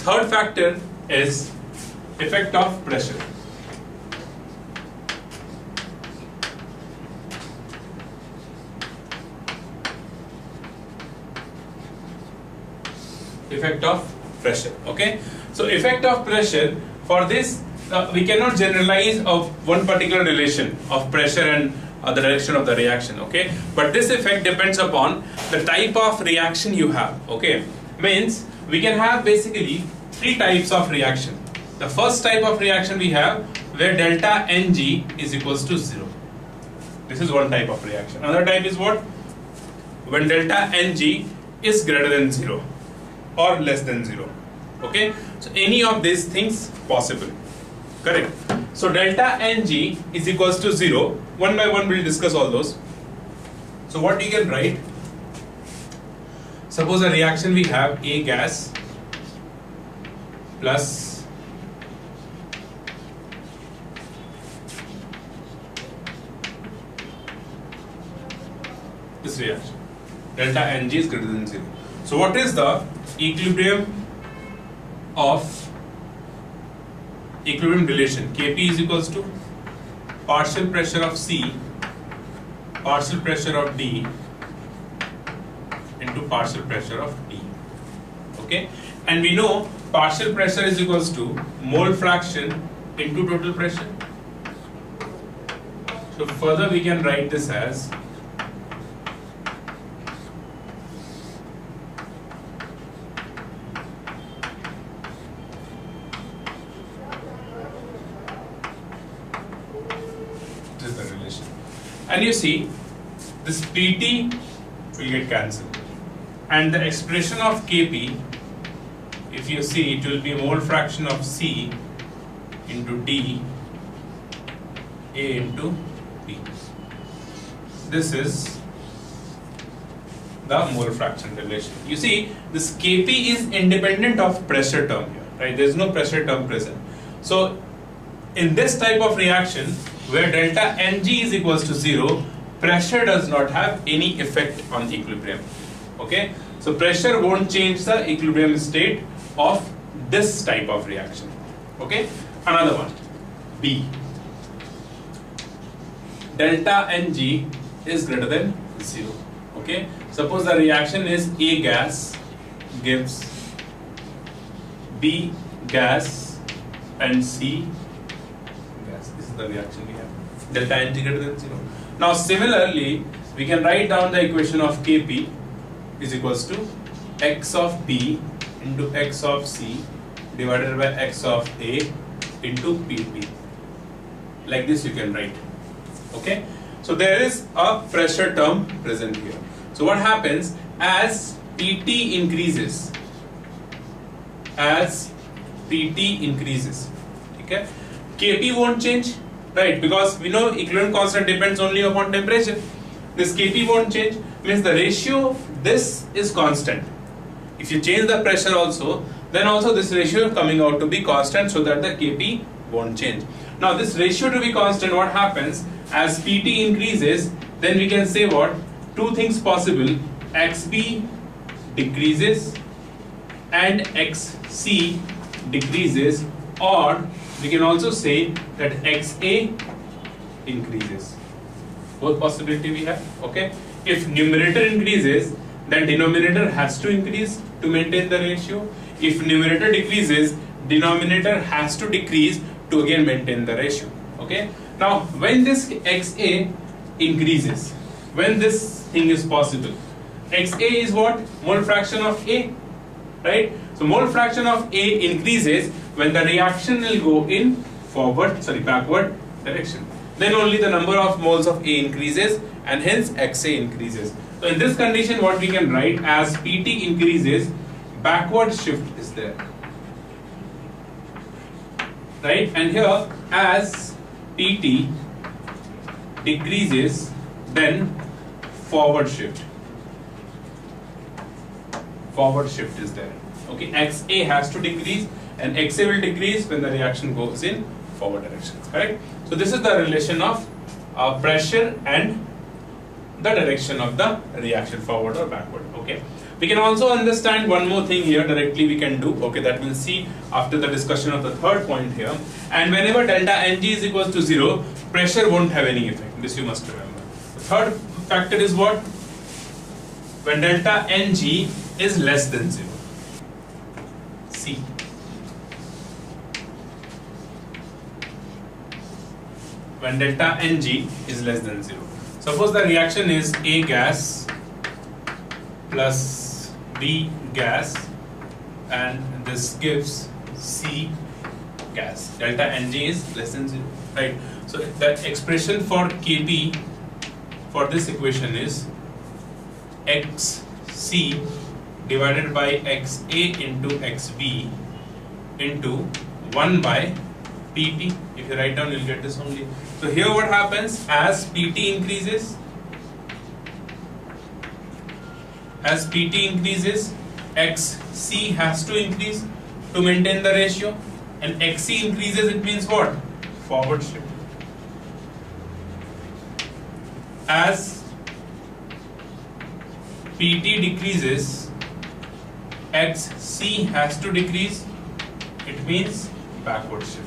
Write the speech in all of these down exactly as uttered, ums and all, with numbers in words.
third factor is effect of pressure. Effect of pressure. Okay, so effect of pressure, for this uh, we cannot generalize of one particular relation of pressure and uh, the direction of the reaction. Okay, but this effect depends upon the type of reaction you have. Okay, means we can have basically three types of reaction. The first type of reaction we have where delta Ng is equals to zero. This is one type of reaction. Another type is what? When delta Ng is greater than zero or less than zero. Okay, so any of these things possible. Correct. So delta Ng is equals to zero. One by one we'll discuss all those. So what you can write? Suppose a reaction we have A gas plus this reaction. Delta Ng is greater than zero. So what is the equilibrium of equilibrium relation? K P is equals to partial pressure of C partial pressure of D into partial pressure of D. Okay, and we know partial pressure is equals to mole fraction into total pressure. So further we can write this as and you see this P T will get cancelled and the expression of K P, if you see, it will be mole fraction of C into D A into P. This is the mole fraction relation. You see this K P is independent of pressure term here, right? There is no pressure term present. So in this type of reaction where delta Ng is equals to zero, pressure does not have any effect on the equilibrium. Okay, so pressure won't change the equilibrium state of this type of reaction. Okay, another one, B. Delta Ng is greater than zero. Okay, suppose the reaction is A gas gives B gas and C gas. This is the reaction we have. Delta Ng greater than zero. Now similarly, we can write down the equation of K P is equals to x of B into x of C divided by x of A into P P. Like this you can write. Okay, so there is a pressure term present here. So what happens as P T increases, as P T increases, okay, K P won't change, right? Because we know equilibrium constant depends only upon temperature. This K P won't change, means the ratio this is constant. If you change the pressure also, then also this ratio coming out to be constant, so that the K P won't change. Now this ratio to be constant, what happens as P T increases, then we can say what? Two things possible, X B decreases and X C decreases, or we can also say that X A increases. Both possibility we have. Okay, if numerator increases, then denominator has to increase to maintain the ratio. If numerator decreases, denominator has to decrease to again maintain the ratio. Okay, now when this X A increases, when this thing is possible, X A is what? Mole fraction of A, right? So mole fraction of A increases when the reaction will go in forward, sorry, backward direction. Then only the number of moles of A increases, and hence X A increases. So in this condition, what we can write as P T increases, backward shift is there, right? And here as P T decreases, then forward shift. Forward shift is there. Okay, X A has to decrease and X A will decrease when the reaction goes in forward direction. Correct? So this is the relation of uh, pressure and the direction of the reaction, forward or backward. Okay. We can also understand one more thing here directly we can do, okay, that we'll see after the discussion of the third point here. And whenever delta Ng is equals to zero, pressure won't have any effect. This you must remember. The third factor is what? When delta Ng is less than zero. C. When delta Ng is less than zero. Suppose the reaction is A gas plus B gas and this gives C gas. Delta Ng is less than zero, right? So the expression for K P for this equation is Xc divided by Xa into Xb into one by Pt. If you write down, you'll get this only. So here what happens, as Pt increases, as Pt increases, Xc has to increase to maintain the ratio, and Xc increases, it means what? Forward shift. As Pt decreases, Xc has to decrease, it means backward shift.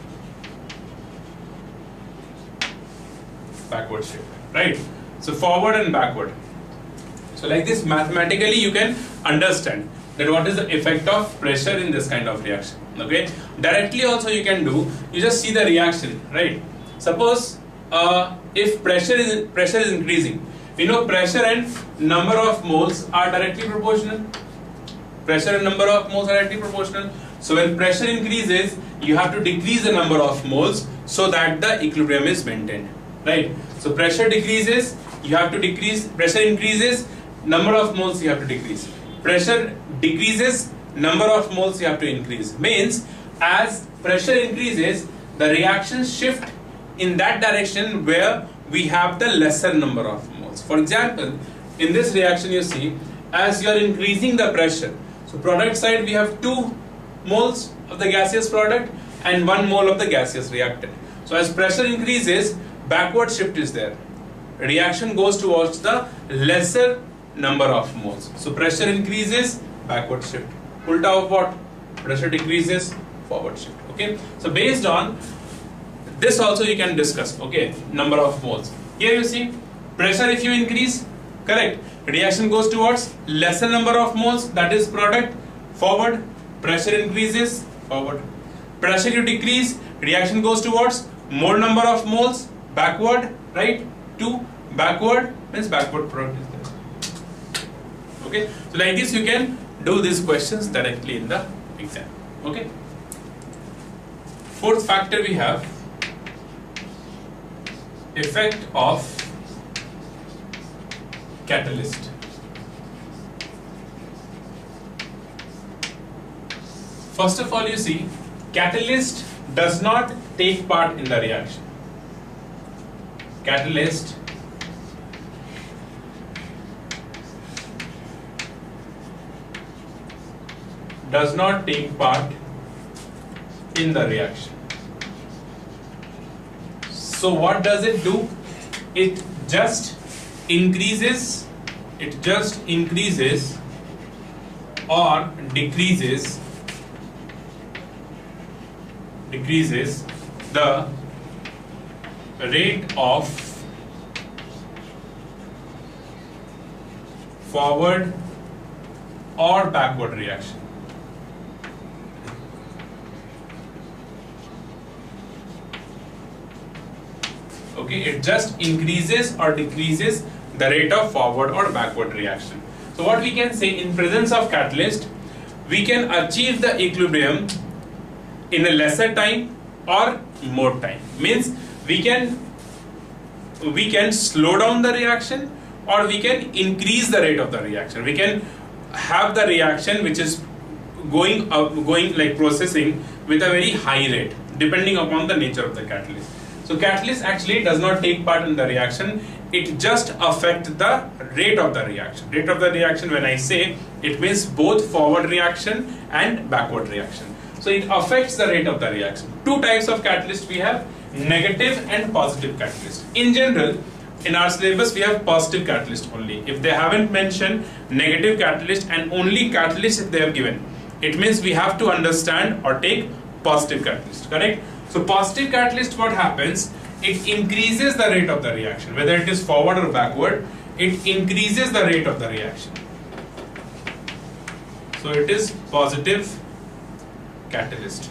Backward shift, right? So forward and backward. So like this, mathematically you can understand that what is the effect of pressure in this kind of reaction. Okay, directly also you can do, you just see the reaction, right? Suppose uh, if pressure is pressure is increasing, we know pressure and number of moles are directly proportional. Pressure and number of moles are directly proportional. So when pressure increases, you have to decrease the number of moles so that the equilibrium is maintained, right? So pressure decreases, you have to decrease. Pressure increases, number of moles you have to decrease. Pressure decreases, number of moles you have to increase. Means as pressure increases, the reactions shift in that direction where we have the lesser number of moles. For example, in this reaction you see, as you are increasing the pressure, so product side we have two moles of the gaseous product and one mole of the gaseous reactant. So as pressure increases, backward shift is there. Reaction goes towards the lesser number of moles. So pressure increases, backward shift. Ulta of what? Pressure decreases, forward shift. Okay. So based on this also you can discuss. Okay, number of moles. Here you see pressure if you increase, correct, reaction goes towards lesser number of moles, that is product, forward. Pressure increases, forward. Pressure you decrease, reaction goes towards more number of moles, backward, right? To backward means backward product is there. Okay, so like this you can do these questions directly in the exam. Okay. Fourth factor we have effect of catalyst. First of all, you see, catalyst does not take part in the reaction. Catalyst does not take part in the reaction. So what does it do? It just increases, it just increases or decreases decreases the rate of forward or backward reaction. Okay, it just increases or decreases the rate of forward or backward reaction. So what we can say, in presence of catalyst, we can achieve the equilibrium in a lesser time or more time. Means we can we can slow down the reaction or we can increase the rate of the reaction. We can have the reaction which is going up, going like processing with a very high rate depending upon the nature of the catalyst. So catalyst actually does not take part in the reaction, it just affects the rate of the reaction. Rate of the reaction, when I say, it means both forward reaction and backward reaction. So it affects the rate of the reaction. Two types of catalyst we have, negative and positive catalyst. In general, in our syllabus we have positive catalyst only. If they haven't mentioned negative catalyst and only catalyst if they have given, it means we have to understand or take positive catalyst, correct? So positive catalyst, what happens? It increases the rate of the reaction, whether it is forward or backward, it increases the rate of the reaction. So it is positive catalyst.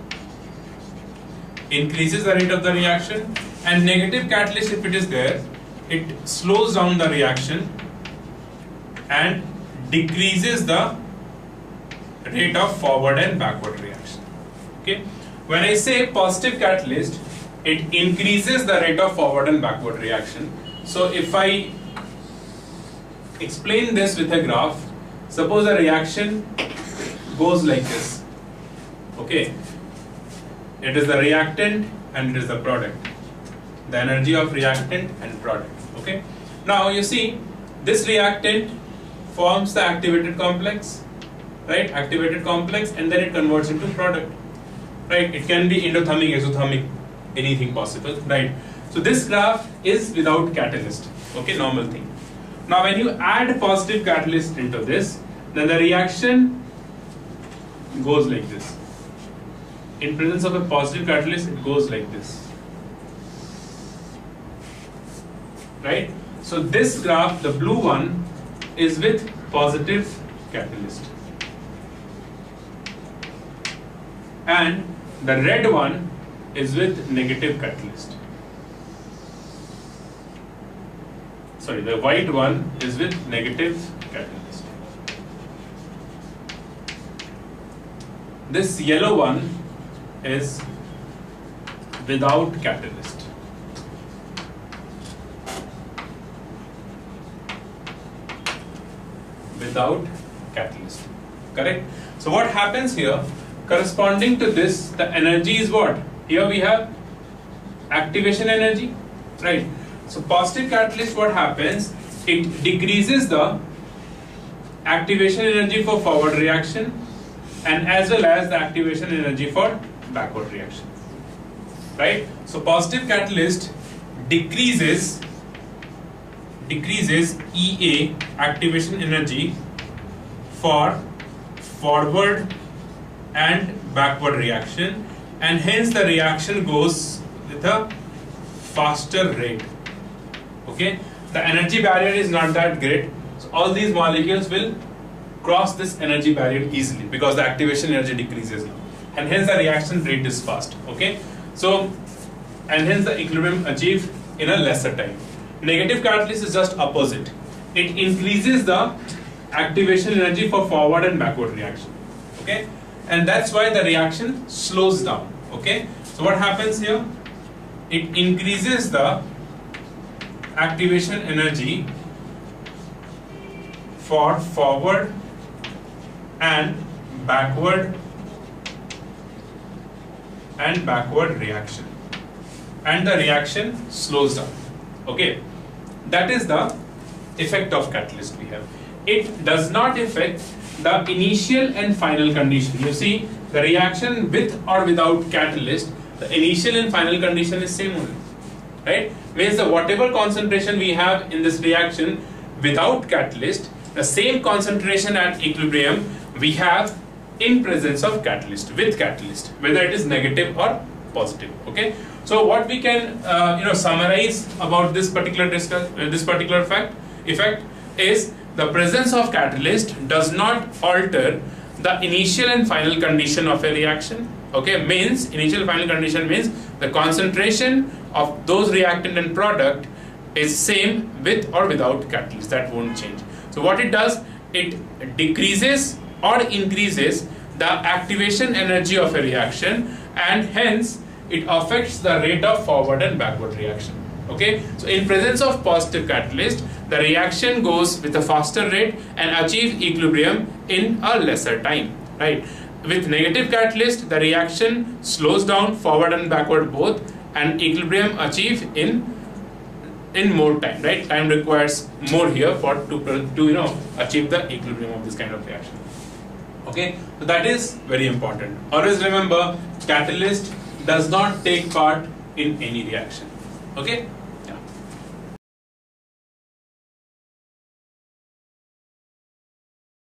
Increases the rate of the reaction. And negative catalyst, if it is there, it slows down the reaction and decreases the rate of forward and backward reaction. Okay. When I say positive catalyst, it increases the rate of forward and backward reaction. So if I explain this with a graph, suppose a reaction goes like this. Okay. It is the reactant and it is the product. The energy of reactant and product. Okay. Now you see this reactant forms the activated complex, right? Activated complex, and then it converts into product, right? It can be endothermic, exothermic, anything possible, right? So this graph is without catalyst. Okay, normal thing. Now when you add positive catalyst into this, then the reaction goes like this. In presence of a positive catalyst, it goes like this. Right? So this graph, the blue one, is with positive catalyst. And the red one is with negative catalyst. Sorry, the white one is with negative catalyst. This yellow one is without catalyst. Without catalyst, correct? So what happens here, corresponding to this, the energy is what? Here we have activation energy, right? So positive catalyst, what happens? It decreases the activation energy for forward reaction and as well as the activation energy for backward reaction, right? So positive catalyst decreases decreases E A, activation energy, for forward and backward reaction, and hence the reaction goes with a faster rate. Okay, the energy barrier is not that great, so all these molecules will cross this energy barrier easily because the activation energy decreases now, and hence the reaction rate is fast. Okay, so and hence the equilibrium achieved in a lesser time. Negative catalyst is just opposite. It increases the activation energy for forward and backward reaction. Okay, and that's why the reaction slows down. Okay, so what happens here? It increases the activation energy for forward and backward and backward reaction, and the reaction slows down. Okay, that is the effect of catalyst we have. It does not affect the initial and final condition. You see, the reaction with or without catalyst, the initial and final condition is same only, right? Means the whatever concentration we have in this reaction without catalyst, the same concentration at equilibrium we have in presence of catalyst, with catalyst, whether it is negative or positive. Okay, so what we can uh, you know summarize about this particular discuss uh, this particular fact effect is the presence of catalyst does not alter the initial and final condition of a reaction. Okay, means initial final condition means the concentration of those reactant and product is same with or without catalyst, that won't change. So what it does, it decreases or increases the activation energy of a reaction, and hence it affects the rate of forward and backward reaction. Okay, so in presence of positive catalyst, the reaction goes with a faster rate and achieves equilibrium in a lesser time, right? With negative catalyst, the reaction slows down forward and backward both, and equilibrium achieved in in more time, right? Time requires more here for to, to you know achieve the equilibrium of this kind of reaction. Okay, so that is very important. Always remember, catalyst does not take part in any reaction. Okay.